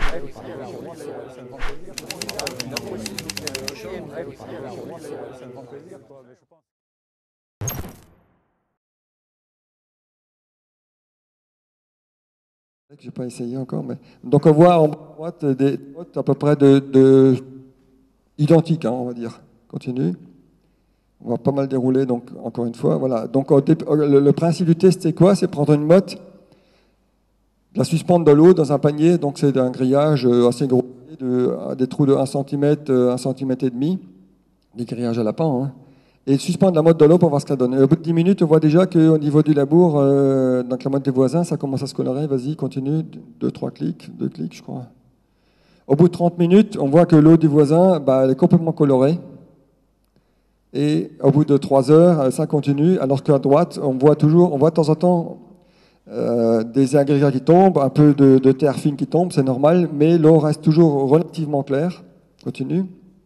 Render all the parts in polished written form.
J'ai pas essayé encore, mais donc on voit en droite des notes à peu près identiques, hein, on va dire. Continue. On va pas mal dérouler, donc encore une fois, voilà. Donc le principe du test, c'est quoi? C'est prendre une motte, la suspendre dans l'eau, dans un panier, donc c'est un grillage assez gros, des trous de 1 cm, 1 cm et demi, des grillages à lapin, hein. Et suspendre la motte dans l'eau pour voir ce qu'elle donne. Et au bout de 10 minutes, on voit déjà qu'au niveau du labour, donc la motte des voisins, ça commence à se colorer. Vas-y, continue. 2 clics, je crois. Au bout de 30 minutes, on voit que l'eau du voisin, elle est complètement colorée. Et au bout de 3 heures, ça continue. Alors qu'à droite, on voit de temps en temps des agrégats qui tombent, un peu de terre fine qui tombe, c'est normal, mais l'eau reste toujours relativement claire. Continue.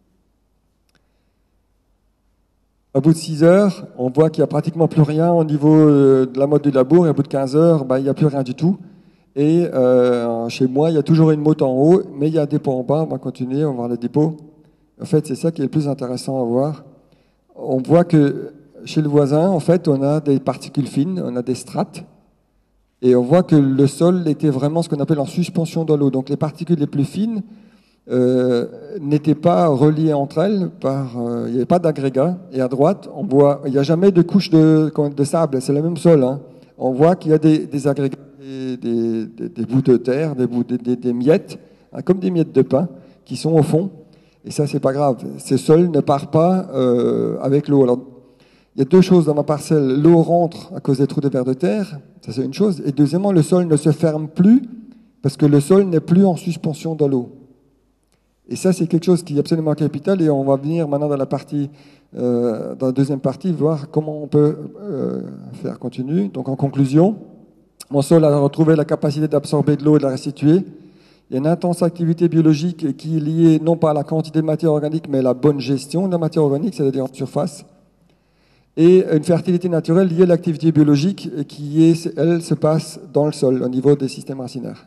Au bout de 6 heures, on voit qu'il n'y a pratiquement plus rien au niveau de la motte du labour, et au bout de 15 heures, il n'y a plus rien du tout. Et chez moi, il y a toujours une motte en haut, mais il y a un dépôt en bas. On va continuer, on va voir le dépôt. En fait, c'est ça qui est le plus intéressant à voir. On voit que chez le voisin, en fait, on a des particules fines, on a des strates, et on voit que le sol était vraiment ce qu'on appelle en suspension dans l'eau. Donc les particules les plus fines n'étaient pas reliées entre elles, il n'y avait pas d'agrégat. Et à droite, on voit, il n'y a jamais de couche de sable, c'est le même sol, hein. On voit qu'il y a des agrégats, des bouts de terre, des miettes, hein, comme des miettes de pain, qui sont au fond. Et ça, c'est pas grave. Ce sol ne part pas avec l'eau. Alors, il y a 2 choses dans ma parcelle. L'eau rentre à cause des trous de vers de terre, ça c'est une chose. Et deuxièmement, le sol ne se ferme plus parce que le sol n'est plus en suspension dans l'eau. Et ça, c'est quelque chose qui est absolument capital. Et on va venir maintenant dans la deuxième partie, voir comment on peut faire. Continue. Donc, en conclusion, mon sol a retrouvé la capacité d'absorber de l'eau et de la restituer. Il y a une intense activité biologique qui est liée non pas à la quantité de matière organique, mais à la bonne gestion de la matière organique, c'est-à-dire en surface. Et une fertilité naturelle liée à l'activité biologique elle, se passe dans le sol, au niveau des systèmes racinaires.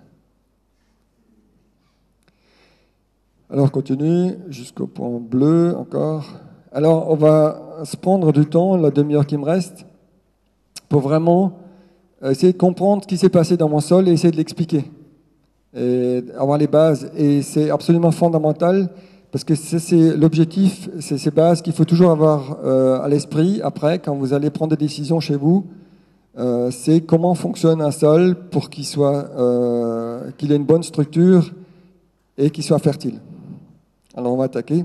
Alors, continue jusqu'au point bleu encore. Alors, on va se prendre du temps, la demi-heure qui me reste, pour vraiment essayer de comprendre ce qui s'est passé dans mon sol et essayer de l'expliquer. Et avoir les bases. Et c'est absolument fondamental parce que c'est l'objectif, c'est ces bases qu'il faut toujours avoir à l'esprit après, quand vous allez prendre des décisions chez vous. C'est comment fonctionne un sol pour qu'il ait une bonne structure et qu'il soit fertile. Alors on va attaquer.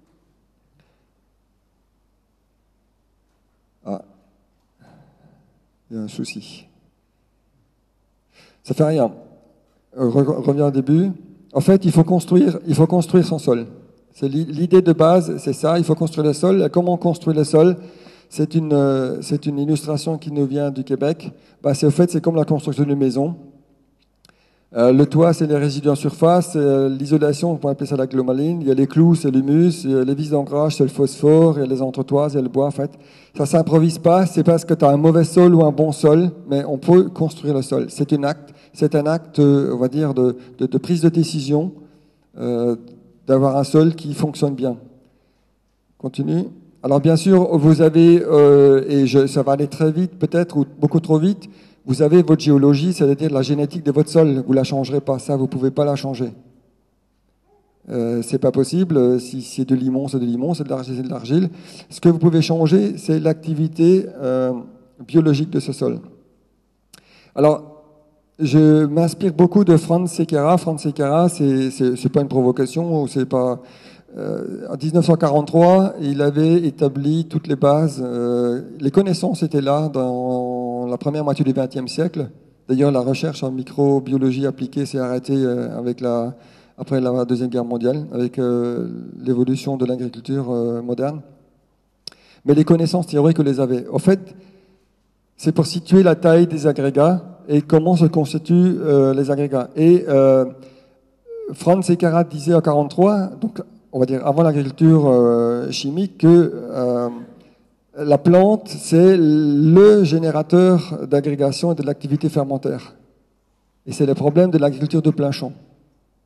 Ah, il y a un souci. Ça fait rien. Reviens au début. En fait, il faut construire son sol. C'est l'idée de base, c'est ça. Il faut construire le sol. Et comment on construit le sol? C'est une illustration qui nous vient du Québec. C'est comme la construction d'une maison. Le toit, c'est les résidus en surface. L'isolation, on peut appeler ça la glomaline. Il y a les clous, c'est l'humus. Les vis d'ancrage, c'est le phosphore. Il y a les entretoises, il y a le bois. En fait, ça s'improvise pas. C'est parce que tu as un mauvais sol ou un bon sol, mais on peut construire le sol. C'est un acte, on va dire, de prise de décision, d'avoir un sol qui fonctionne bien. Continue. Alors bien sûr, vous avez, ça va aller très vite peut-être, ou beaucoup trop vite, vous avez votre géologie, c'est-à-dire la génétique de votre sol. Vous ne la changerez pas, ça, vous ne pouvez pas la changer. C'est pas possible. Si c'est de limon, c'est de limon, c'est de l'argile, c'est de l'argile. Ce que vous pouvez changer, c'est l'activité biologique de ce sol. Alors, je m'inspire beaucoup de Franz Sequeira. Franz Sequeira, c'est pas une provocation, c'est pas. En 1943, il avait établi toutes les bases. Les connaissances étaient là dans la première moitié du XXe siècle. D'ailleurs, la recherche en microbiologie appliquée s'est arrêtée après la Deuxième Guerre mondiale, avec l'évolution de l'agriculture moderne. Mais les connaissances théoriques, on les avait. En fait, c'est pour situer la taille des agrégats et comment se constituent les agrégats. Et Franz Sequeira disait en 1943, donc on va dire avant l'agriculture chimique, que la plante, c'est le générateur d'agrégation et de l'activité fermentaire. Et c'est le problème de l'agriculture de plein champ.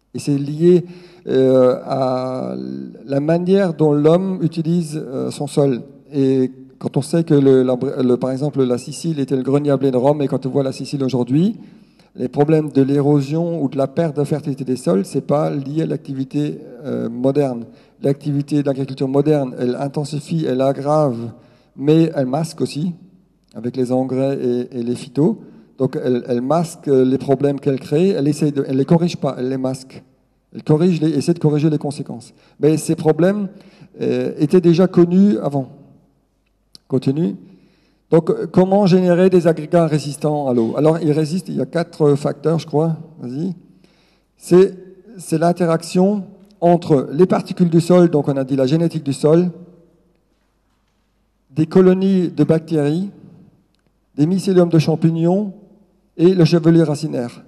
Et c'est lié à la manière dont l'homme utilise son sol. Et quand on sait que, par exemple, la Sicile était le grenier à blé de Rome, et quand on voit la Sicile aujourd'hui, les problèmes de l'érosion ou de la perte de fertilité des sols, ce n'est pas lié à l'activité moderne. L'activité de l'agriculture moderne, elle intensifie, elle aggrave, mais elle masque aussi, avec les engrais et les phytos. Donc elle masque les problèmes qu'elle crée, elle ne les corrige pas, elle les masque. Elle essaie de corriger les conséquences. Mais ces problèmes étaient déjà connus avant. Continue. Donc, comment générer des agrégats résistants à l'eau? Alors, ils résistent, il y a 4 facteurs, je crois. Vas-y. C'est l'interaction entre les particules du sol, donc on a dit la génétique du sol, des colonies de bactéries, des mycéliums de champignons et le chevelu racinaire.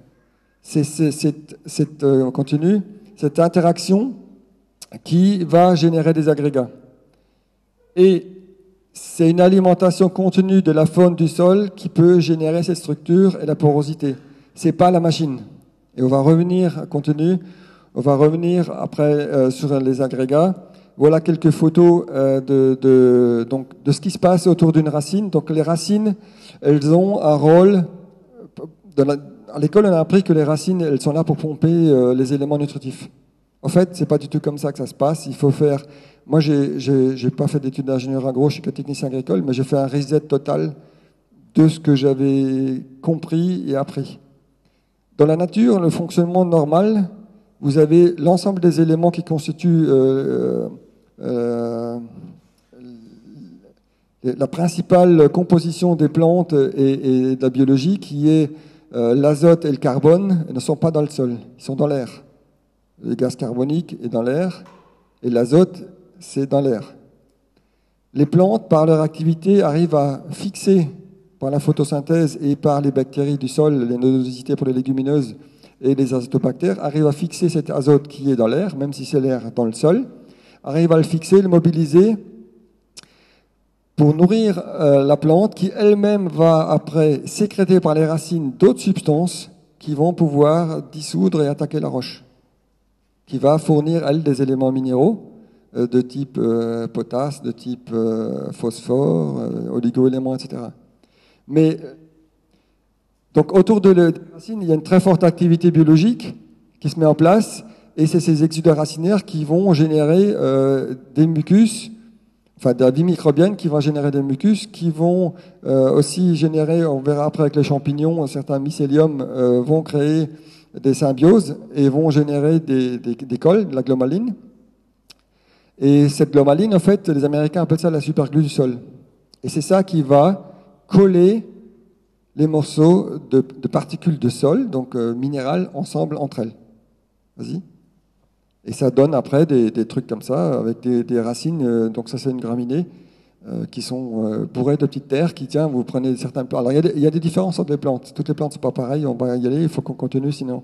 On continue, cette interaction qui va générer des agrégats. Et c'est une alimentation continue de la faune du sol qui peut générer cette structure et la porosité. Ce n'est pas la machine. Et on va revenir, on va revenir après sur les agrégats. Voilà quelques photos de ce qui se passe autour d'une racine. Donc les racines, elles ont un rôle. À l'école, on a appris que les racines, elles sont là pour pomper les éléments nutritifs. En fait, c'est pas du tout comme ça que ça se passe. Il faut faire. Moi, j'ai pas fait d'études d'ingénieur agro, je suis que technicien agricole, mais j'ai fait un reset total de ce que j'avais compris et appris. Dans la nature, le fonctionnement normal, vous avez l'ensemble des éléments qui constituent la principale composition des plantes et de la biologie, qui est l'azote et le carbone, ne sont pas dans le sol, ils sont dans l'air. Le gaz carbonique est dans l'air et l'azote, c'est dans l'air. Les plantes, par leur activité, arrivent à fixer, par la photosynthèse et par les bactéries du sol, les nodosités pour les légumineuses et les azotobactères, arrivent à fixer cet azote qui est dans l'air, même si c'est l'air dans le sol, arrivent à le fixer, le mobiliser pour nourrir la plante qui elle-même va après sécréter par les racines d'autres substances qui vont pouvoir dissoudre et attaquer la roche, qui va fournir, elle, des éléments minéraux de type potasse, de type phosphore, oligo-éléments, etc. Mais donc autour de la racine, il y a une très forte activité biologique qui se met en place, et c'est ces exudats racinaires qui vont générer des mucus, enfin de la vie microbienne qui va générer des mucus, qui vont aussi générer, on verra après avec les champignons, certains mycéliums vont créer des symbioses et vont générer des cols, de la glomaline. Et cette glomaline, en fait, les Américains appellent ça la superglue du sol. Et c'est ça qui va coller les morceaux de particules de sol, donc minérales, ensemble entre elles. Vas-y. Et ça donne après des trucs comme ça, avec des racines, donc ça c'est une graminée, qui sont bourrées de petites terres, qui, tiens, vous prenez certains plantes. Alors il y a des différences entre les plantes. Toutes les plantes, c'est pas pareil, on va y aller, il faut qu'on continue sinon.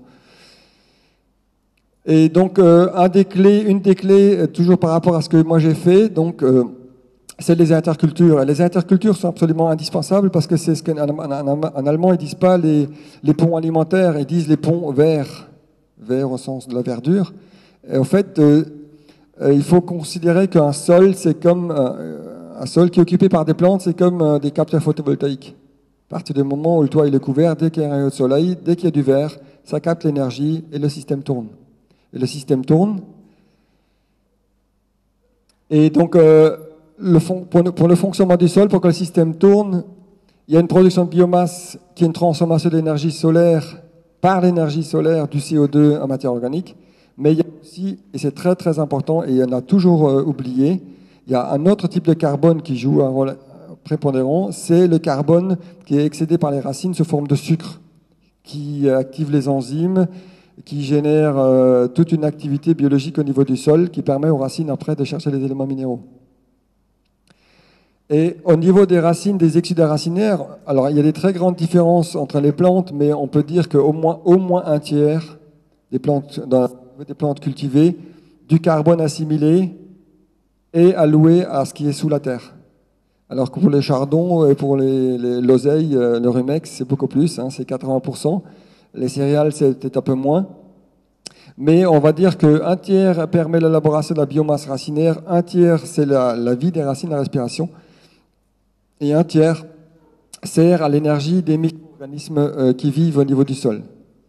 Et donc, une des clés, toujours par rapport à ce que moi j'ai fait, donc, c'est les intercultures. Et les intercultures sont absolument indispensables parce que c'est ce qu'en allemand, ils disent pas les ponts alimentaires, ils disent les ponts verts, verts au sens de la verdure. Et en fait, il faut considérer qu'un sol, c'est comme un sol qui est occupé par des plantes, c'est comme des capteurs photovoltaïques. À partir du moment où le toit il est couvert, dès qu'il y a un rayon de soleil, dès qu'il y a du vert, ça capte l'énergie et le système tourne. Et le système tourne. Et donc, pour le fonctionnement du sol, pour que le système tourne, il y a une production de biomasse qui est une transformation d'énergie solaire par l'énergie solaire du CO2 en matière organique. Mais il y a aussi, et c'est très très important, et il y en a toujours oublié, il y a un autre type de carbone qui joue un rôle prépondérant, c'est le carbone qui est excédé par les racines sous forme de sucre, qui active les enzymes, qui génère toute une activité biologique au niveau du sol qui permet aux racines après de chercher les éléments minéraux. Et au niveau des racines, des exudats racinaires, alors il y a des très grandes différences entre les plantes, mais on peut dire qu'au moins un tiers des plantes cultivées, du carbone assimilé est alloué à ce qui est sous la terre. Alors que pour les chardons et pour l'oseille, le rumex, c'est beaucoup plus, hein, c'est 80%. Les céréales, c'est peut-être un peu moins. Mais on va dire qu'un tiers permet l'élaboration de la biomasse racinaire, un tiers c'est la vie des racines, la respiration, et un tiers sert à l'énergie des micro-organismes qui vivent au niveau du sol.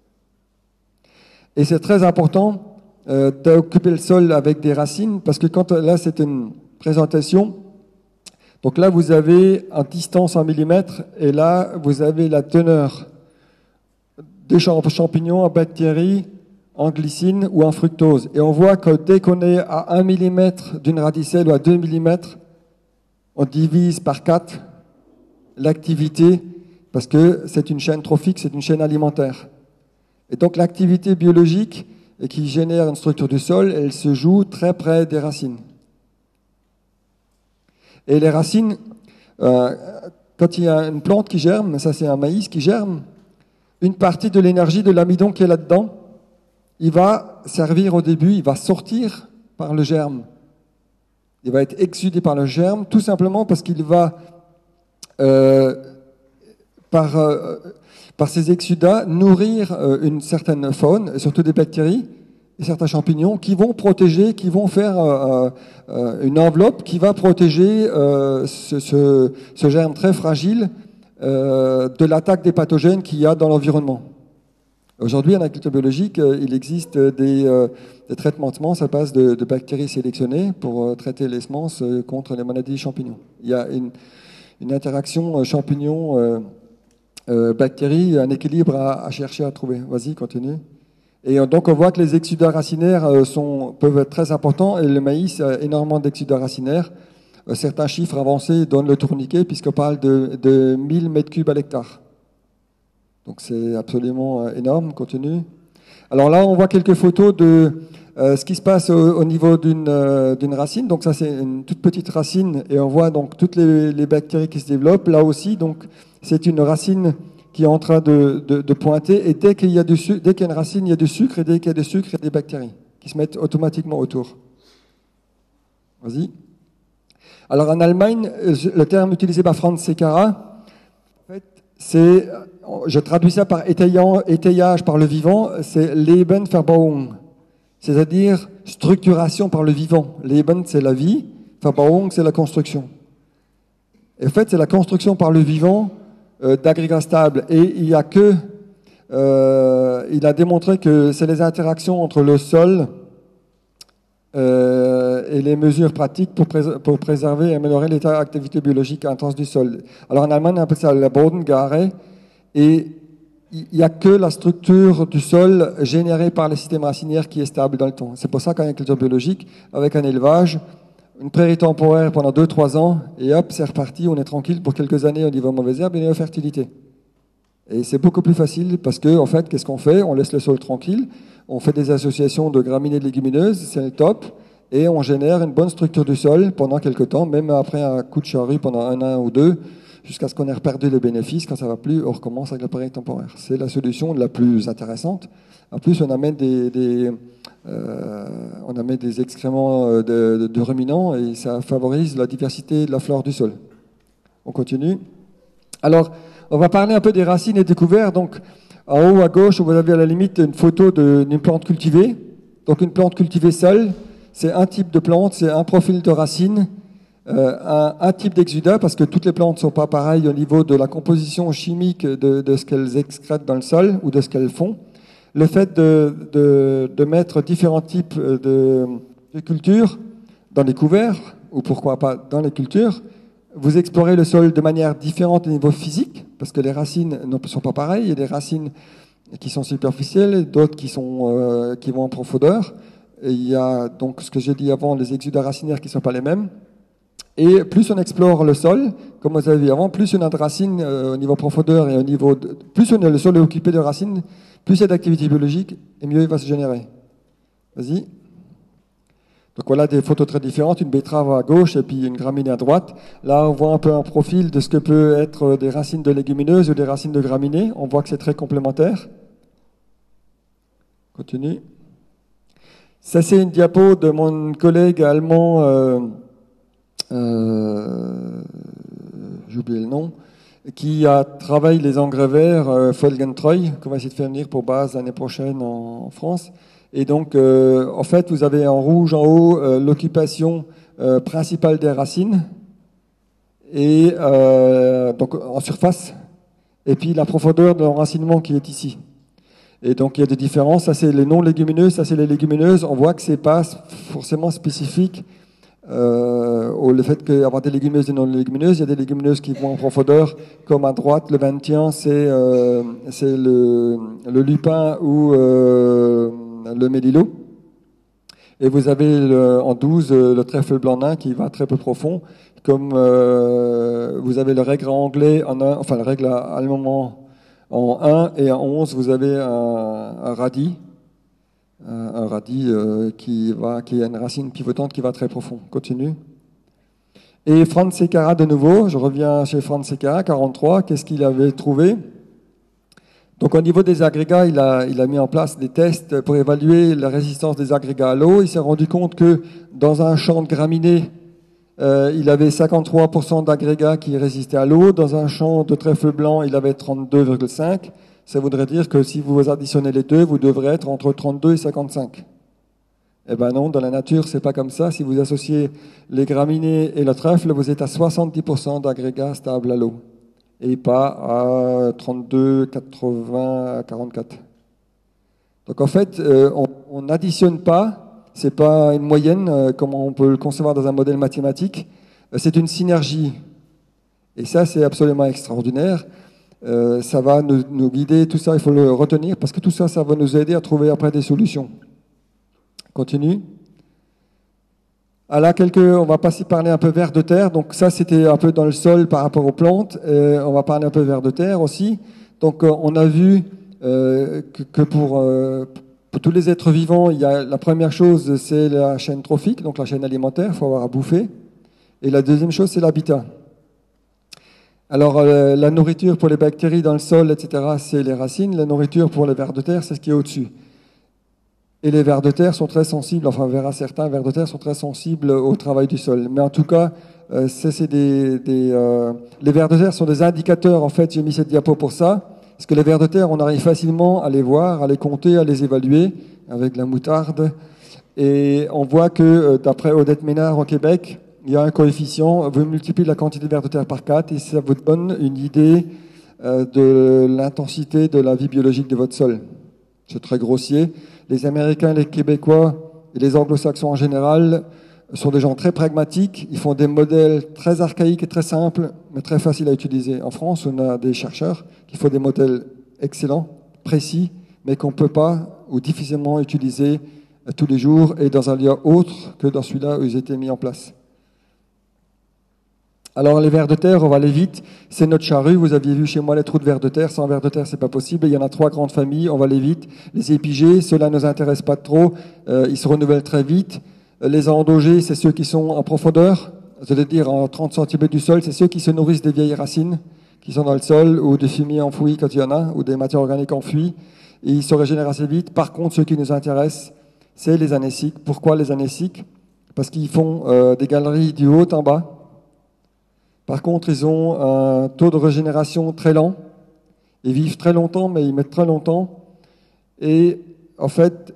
Et c'est très important d'occuper le sol avec des racines, parce que là c'est une présentation, donc là vous avez en distance en millimètres, et là vous avez la teneur des champignons en bactéries, en glycine ou en fructose. Et on voit que dès qu'on est à 1 mm d'une radicelle ou à 2 mm, on divise par 4 l'activité, parce que c'est une chaîne trophique, c'est une chaîne alimentaire. Et donc l'activité biologique qui génère une structure du sol, elle se joue très près des racines. Et les racines, quand il y a une plante qui germe, ça c'est un maïs qui germe, une partie de l'énergie de l'amidon qui est là-dedans, il va servir au début, il va sortir par le germe. Il va être exudé par le germe, tout simplement parce qu'il va, par ses exudats, nourrir une certaine faune, et surtout des bactéries, et certains champignons qui vont protéger, qui vont faire une enveloppe qui va protéger ce germe très fragile de l'attaque des pathogènes qu'il y a dans l'environnement. Aujourd'hui, en agriculture biologique, il existe des traitements de semences à base de bactéries sélectionnées pour traiter les semences contre les maladies champignons. Il y a une interaction champignon-bactérie, un équilibre à chercher à trouver. Vas-y, continue. Et donc, on voit que les exudats racinaires peuvent être très importants, et le maïs a énormément d'exudats racinaires. Certains chiffres avancés donnent le tourniquet, puisqu'on parle de 1000 m3 à l'hectare. Donc c'est absolument énorme. Continue. Alors là, on voit quelques photos de ce qui se passe au niveau d'une racine. Donc ça, c'est une toute petite racine, et on voit donc toutes les bactéries qui se développent. Là aussi, donc c'est une racine qui est en train de pointer. Et dès qu'il y a dès qu'il y a une racine, il y a du sucre, et dès qu'il y a du sucre, il y a des bactéries qui se mettent automatiquement autour. Vas-y. Alors en Allemagne, le terme utilisé par Franz Secara, en fait, c'est, je traduis ça par étayage par le vivant, c'est Lebensverbauung, c'est-à-dire structuration par le vivant. Leben, c'est la vie, Verbauung, c'est la construction. Et en fait, c'est la construction par le vivant d'agrégats stables. Et il a démontré que c'est les interactions entre le sol et les mesures pratiques pour préserver et améliorer l'état d'activité biologique intense du sol. Alors en Allemagne, on appelle ça la Bodengare, et il n'y a que la structure du sol générée par les systèmes racinaires qui est stable dans le temps. C'est pour ça qu'en agriculture biologique, avec un élevage, une prairie temporaire pendant 2-3 ans, et hop, c'est reparti, on est tranquille pour quelques années au niveau mauvaise herbe et au niveau fertilité. Et c'est beaucoup plus facile parce que, en fait, qu'est-ce qu'on fait? On laisse le sol tranquille, on fait des associations de graminées et de légumineuses, c'est le top, et on génère une bonne structure du sol pendant quelques temps, même après un coup de charrue pendant 1 an ou 2, jusqu'à ce qu'on ait perdu les bénéfices. Quand ça ne va plus, on recommence avec la prairie temporaire. C'est la solution la plus intéressante. En plus, on amène des excréments de ruminants, et ça favorise la diversité de la flore du sol. On continue. Alors, on va parler un peu des racines et des couverts. Donc, en haut à gauche, vous avez à la limite une photo d'une plante cultivée. Donc, une plante cultivée seule, c'est un type de plante, c'est un profil de racine, un type d'exudat, parce que toutes les plantes ne sont pas pareilles au niveau de la composition chimique de ce qu'elles excrètent dans le sol ou de ce qu'elles font. Le fait de mettre différents types de cultures dans les couverts, ou pourquoi pas dans les cultures, vous explorez le sol de manière différente au niveau physique, parce que les racines ne sont pas pareilles. Il y a des racines qui sont superficielles, d'autres qui vont en profondeur. Et il y a donc ce que j'ai dit avant, les exudats racinaires qui ne sont pas les mêmes. Et plus on explore le sol, comme vous avez vu avant, plus on a de racines au niveau profondeur, et plus le sol est occupé de racines, plus il y a d'activité biologique, et mieux il va se générer. Vas-y. Donc voilà des photos très différentes, une betterave à gauche et puis une graminée à droite. Là, on voit un peu un profil de ce que peut être des racines de légumineuses ou des racines de graminées. On voit que c'est très complémentaire. Continue. Ça, c'est une diapo de mon collègue allemand, j'ai oublié le nom, qui travaille les engrais verts Folgentreu, qu'on va essayer de faire venir pour base l'année prochaine en France. Et donc, en fait, vous avez en rouge en haut l'occupation principale des racines, et donc en surface, et puis la profondeur de l'enracinement qui est ici. Et donc il y a des différences, ça c'est les non-légumineuses, ça c'est les légumineuses. On voit que c'est pas forcément spécifique le fait qu'avoir des légumineuses et non-légumineuses. Il y a des légumineuses qui vont en profondeur, comme à droite, le 21, c'est le lupin ou le mélilo. Et vous avez en 12 le trèfle blanc nain qui va très peu profond, comme vous avez le règle anglais en un, enfin le règle allemand en 1, et en 11 vous avez un radis, qui a une racine pivotante qui va très profond. Continue. Et Franz Secara de nouveau, je reviens chez Franz Secara, 43, qu'est-ce qu'il avait trouvé? Donc au niveau des agrégats, il a mis en place des tests pour évaluer la résistance des agrégats à l'eau. Il s'est rendu compte que dans un champ de graminées, il avait 53% d'agrégats qui résistaient à l'eau. Dans un champ de trèfle blanc, il avait 32,5%. Ça voudrait dire que si vous additionnez les deux, vous devrez être entre 32 et 55. Eh bien non, dans la nature, c'est pas comme ça. Si vous associez les graminées et le trèfle, vous êtes à 70% d'agrégats stables à l'eau, et pas à 32, 80, 44. Donc en fait, on n'additionne pas, c'est pas une moyenne, comme on peut le concevoir dans un modèle mathématique, c'est une synergie. Et ça, c'est absolument extraordinaire. Ça va nous guider, tout ça, il faut le retenir, parce que tout ça, ça va nous aider à trouver après des solutions. Continue. Ah là, on va passer parler un peu vers de terre. Donc ça, c'était un peu dans le sol par rapport aux plantes. On va parler un peu vers de terre aussi. Donc on a vu que pour tous les êtres vivants, il y a la première chose, c'est la chaîne trophique, donc la chaîne alimentaire, il faut avoir à bouffer. Et la deuxième chose, c'est l'habitat. Alors la nourriture pour les bactéries dans le sol, etc., c'est les racines. La nourriture pour les vers de terre, c'est ce qui est au-dessus. Et les vers de terre sont très sensibles, enfin on verra certains vers de terre sont très sensibles au travail du sol. Mais en tout cas, les vers de terre sont des indicateurs, en fait, j'ai mis cette diapo pour ça, parce que les vers de terre, on arrive facilement à les voir, à les compter, à les évaluer avec la moutarde. Et on voit que, d'après Odette Ménard au Québec, il y a un coefficient, vous multipliez la quantité de vers de terre par 4 et ça vous donne une idée de l'intensité de la vie biologique de votre sol. C'est très grossier. Les Américains, les Québécois et les Anglo-Saxons en général sont des gens très pragmatiques. Ils font des modèles très archaïques et très simples, mais très faciles à utiliser. En France, on a des chercheurs qui font des modèles excellents, précis, mais qu'on ne peut pas ou difficilement utiliser tous les jours et dans un lieu autre que dans celui-là où ils étaient mis en place. Alors les vers de terre, on va aller vite. C'est notre charrue. Vous aviez vu chez moi les trous de vers de terre. Sans vers de terre, c'est pas possible. Il y en a 3 grandes familles. On va aller vite. Les épigées, ceux-là ne nous intéressent pas trop. Ils se renouvellent très vite. Les endogées, c'est ceux qui sont en profondeur, c'est-à-dire en 30 cm du sol. C'est ceux qui se nourrissent des vieilles racines qui sont dans le sol ou des fumiers enfouis quand il y en a, ou des matières organiques enfouies. Et ils se régénèrent assez vite. Par contre, ceux qui nous intéressent, c'est les anéciques. Pourquoi les anéciques? Parce qu'ils font des galeries du haut en bas. Par contre, ils ont un taux de régénération très lent. Ils vivent très longtemps, mais ils mettent très longtemps. Et en fait,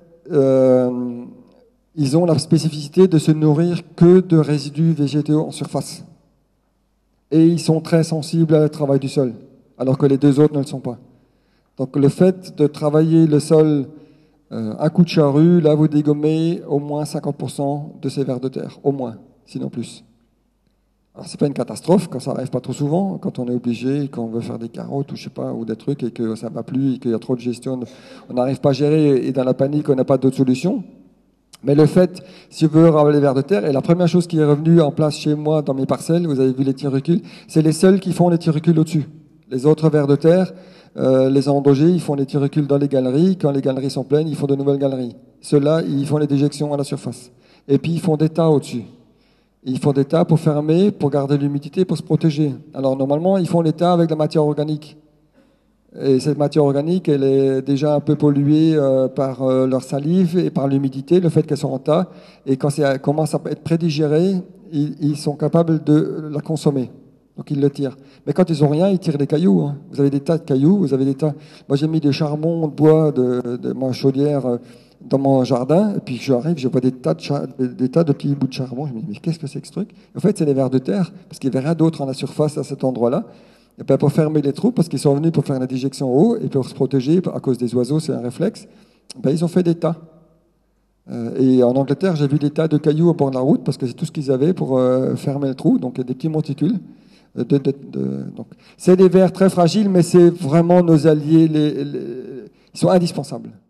ils ont la spécificité de se nourrir que de résidus végétaux en surface. Et ils sont très sensibles au travail du sol, alors que les deux autres ne le sont pas. Donc le fait de travailler le sol un coup de charrue, là vous dégommez au moins 50% de ces vers de terre, au moins, sinon plus. Alors, c'est pas une catastrophe quand ça arrive pas trop souvent, quand on est obligé, quand on veut faire des carottes ou je sais pas, ou des trucs et que ça va plus et qu'il y a trop de gestion, on n'arrive pas à gérer et dans la panique on n'a pas d'autre solution. Mais le fait, si vous voulez avoir les vers de terre, et la première chose qui est revenue en place chez moi dans mes parcelles, vous avez vu les tirucules, c'est les seuls qui font les tirucules au-dessus. Les autres vers de terre, les endogés, ils font les tirucules dans les galeries. Quand les galeries sont pleines, ils font de nouvelles galeries. Ceux-là, ils font les déjections à la surface. Et puis ils font des tas au-dessus. Ils font des tas pour fermer, pour garder l'humidité, pour se protéger. Alors normalement, ils font les tas avec de la matière organique. Et cette matière organique, elle est déjà un peu polluée par leur salive et par l'humidité, le fait qu'elles sont en tas. Et quand ça commence à être prédigéré, ils sont capables de la consommer. Donc ils le tirent. Mais quand ils n'ont rien, ils tirent des cailloux. Hein. Vous avez des tas de cailloux, vous avez des tas... Moi j'ai mis des charbons de bois de ma chaudière dans mon jardin, et puis j'arrive, je vois des tas de petits bouts de charbon. Je me dis, mais qu'est-ce que c'est que ce truc? En fait, c'est des vers de terre, parce qu'il n'y avait rien d'autre en la surface à cet endroit-là. Et puis pour fermer les trous, parce qu'ils sont venus pour faire la déjection en haut, et pour se protéger à cause des oiseaux, c'est un réflexe, ben, ils ont fait des tas. Et en Angleterre, j'ai vu des tas de cailloux au bord de la route, parce que c'est tout ce qu'ils avaient pour fermer le trou, donc des petits monticules. Donc, c'est des vers très fragiles, mais c'est vraiment nos alliés, ils sont indispensables.